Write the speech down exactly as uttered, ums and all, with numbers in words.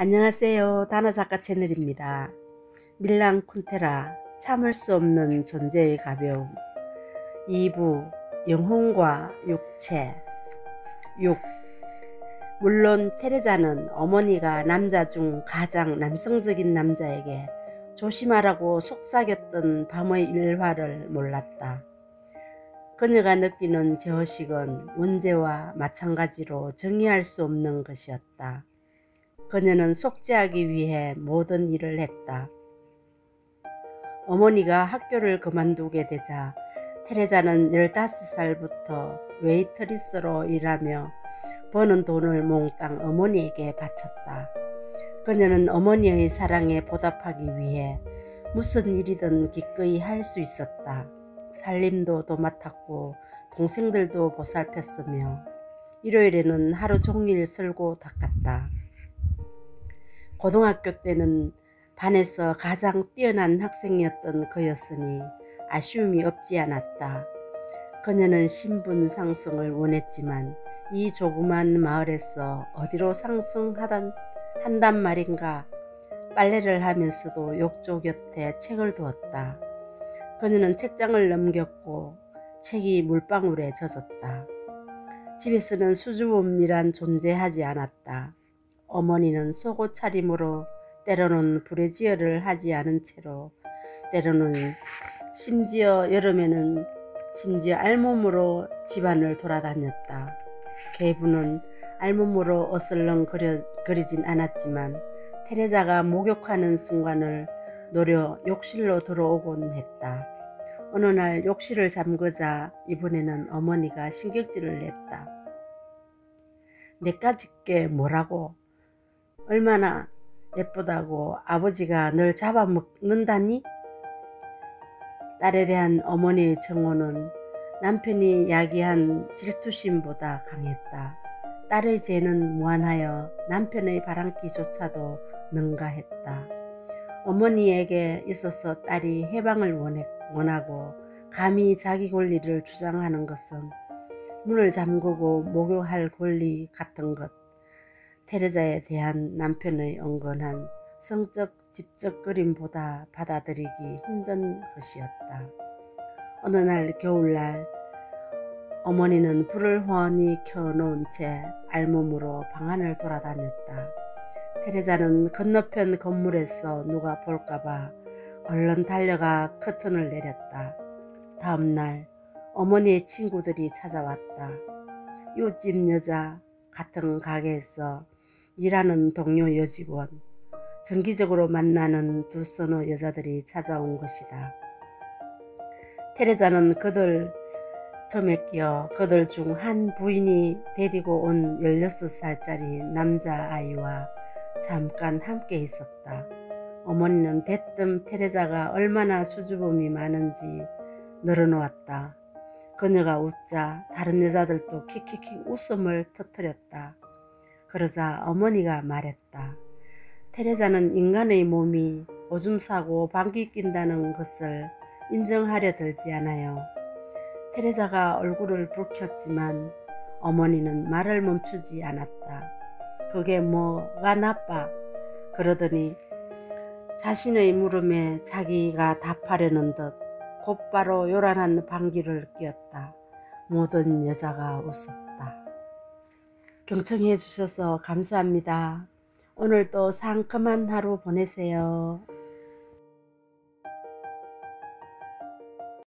안녕하세요. 다나작가 채널입니다. 밀랑 쿤테라 참을 수 없는 존재의 가벼움 이 부 영혼과 육체 육 물론 테레자는 어머니가 남자 중 가장 남성적인 남자에게 조심하라고 속삭였던 밤의 일화를 몰랐다. 그녀가 느끼는 제허식은 원죄와 마찬가지로 정의할 수 없는 것이었다. 그녀는 속죄하기 위해 모든 일을 했다. 어머니가 학교를 그만두게 되자 테레자는 열다섯 살부터 웨이트리스로 일하며 버는 돈을 몽땅 어머니에게 바쳤다. 그녀는 어머니의 사랑에 보답하기 위해 무슨 일이든 기꺼이 할 수 있었다. 살림도 도맡았고 동생들도 보살폈으며 일요일에는 하루 종일 쓸고 닦았다. 고등학교 때는 반에서 가장 뛰어난 학생이었던 그였으니 아쉬움이 없지 않았다. 그녀는 신분 상승을 원했지만 이 조그만 마을에서 어디로 상승하단 한단 말인가. 빨래를 하면서도 욕조 곁에 책을 두었다. 그녀는 책장을 넘겼고 책이 물방울에 젖었다. 집에서는 수줍음이란 존재하지 않았다. 어머니는 속옷 차림으로 때로는 부레지어를 하지 않은 채로 때로는 심지어 여름에는 심지어 알몸으로 집안을 돌아다녔다. 계부는 알몸으로 어슬렁거리진 않았지만 테레자가 목욕하는 순간을 노려 욕실로 들어오곤 했다. 어느 날 욕실을 잠그자 이번에는 어머니가 신경질을 냈다. 내까짓게 뭐라고? 얼마나 예쁘다고 아버지가 널 잡아먹는다니? 딸에 대한 어머니의 정오는 남편이 야기한 질투심보다 강했다. 딸의 죄는 무한하여 남편의 바람기조차도 능가했다. 어머니에게 있어서 딸이 해방을 원하고 감히 자기 권리를 주장하는 것은 문을 잠그고 목욕할 권리 같은 것. 테레자에 대한 남편의 은근한 성적 집적거림보다 받아들이기 힘든 것이었다. 어느 날 겨울날 어머니는 불을 훤히 켜놓은 채 알몸으로 방 안을 돌아다녔다. 테레자는 건너편 건물에서 누가 볼까봐 얼른 달려가 커튼을 내렸다. 다음날 어머니의 친구들이 찾아왔다. 이웃집 여자, 같은 가게에서 일하는 동료 여직원, 정기적으로 만나는 두 서너 여자들이 찾아온 것이다. 테레자는 그들 틈에 끼어 그들 중 한 부인이 데리고 온 열여섯 살짜리 남자아이와 잠깐 함께 있었다. 어머니는 대뜸 테레자가 얼마나 수줍음이 많은지 늘어놓았다. 그녀가 웃자 다른 여자들도 킥킥킥 웃음을 터뜨렸다. 그러자 어머니가 말했다. 테레자는 인간의 몸이 오줌 싸고 방귀 낀다는 것을 인정하려 들지 않아요. 테레자가 얼굴을 붉혔지만 어머니는 말을 멈추지 않았다. 그게 뭐가 나빠? 그러더니 자신의 물음에 자기가 답하려는 듯 곧바로 요란한 방귀를 뀌었다. 모든 여자가 웃었다. 경청해 주셔서 감사합니다. 오늘도 상큼한 하루 보내세요.